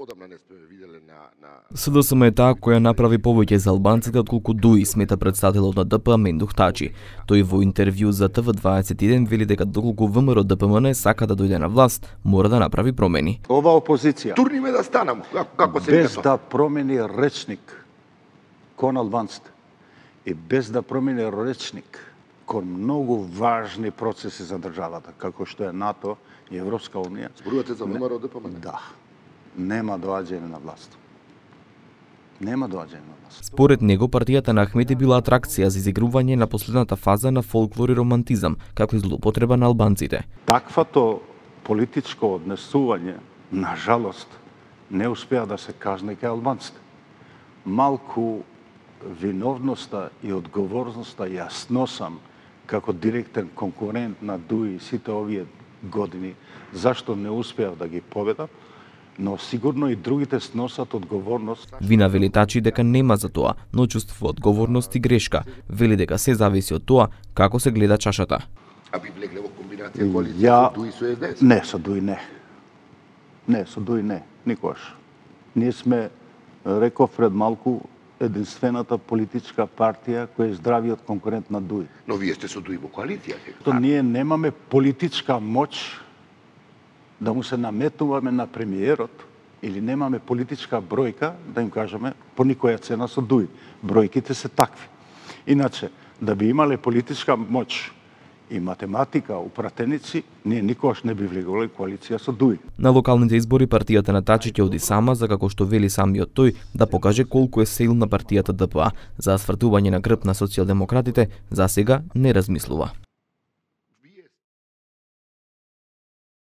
СДСМ е таа која направи повеќе за албанците отколку ДУИ, смета представителот на ДПМ Мендух Тачи. Тој во интервју за ТВ21 вели дека доколку ВМРО ДПМН сака да дојде на власт, мора да направи промени. Ова опозиција турниме да станам, како се без да промени речник кон албанците и без да промени речник кон многу важни процеси за државата, како што е НАТО и Европска унија. Зборувате за ВМРО ДПМН? Да. Нема доаѓање на власт. Нема доаѓање на власт. Според него партијата на Ахмети била атракција за изигрување на последната фаза на фолклор и романтизам, како и злоупотреба на албанците. Таквато политичко однесување, на жалост, не успеа да се казне кај албанците. Малку виновноста и одговорноста ја сносам како директен конкурент на ДУИ сите овие години, зашто не успеав да ги победам, но сигурно и другите сносат одговорност. Вина вели Тачи дека нема за тоа, но чувствува одговорност и грешка. Вели дека се зависи од тоа како се гледа чашата. А би влегле во комбинација коалиција со ДУИ со СДС? Не, со ДУИ не. Не, со ДУИ не, никогаш. Ние сме, реков пред малку, единствената политичка партија која е здравиот конкурент на ДУИ. Но вие сте со ДУИ во коалиција. То ние немаме политичка моќ да му се наметуваме на премиерот или немаме политичка бројка да им кажеме по никоја цена со ДУИ. Бројките се такви. Иначе, да би имале политичка моќ и математика упратеници, ние никогаш не би влегувале коалиција со ДУИ. На локалните избори партијата на Тачи ќе оди сама за како што вели самиот тој да покаже колку е силна партијата ДПА. За свртување на грб на социјалдемократите засега не размислува.